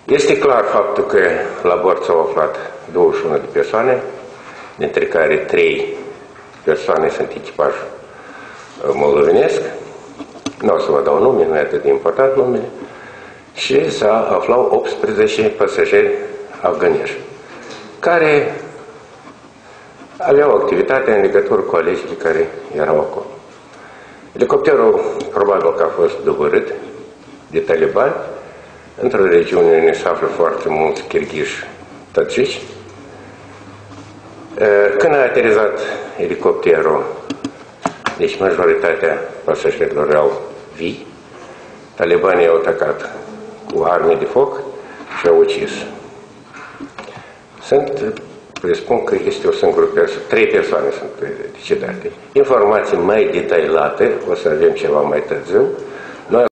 Este clar faptul că la bord s-au aflat 21 de persoane, dintre care 3 persoane sunt echipaj moldovenesc. Nu o să vă dau nume, nu e atât de important numele. Și aflau 18 pasageri afganești, care aveau activitate în legătură cu alegerile care erau acolo. Elicopterul probabil că a fost doborât de talibani într-o regiune unde se află foarte mulți kirghiși tăcici. Când a aterizat elicopterul, deci majoritatea pasagerilor erau vii, talibanii au atacat cu arme de foc și au ucis. Presupun că este o singură persoană, 3 persoane sunt decedate. Informații mai detaliate o să avem ceva mai târziu,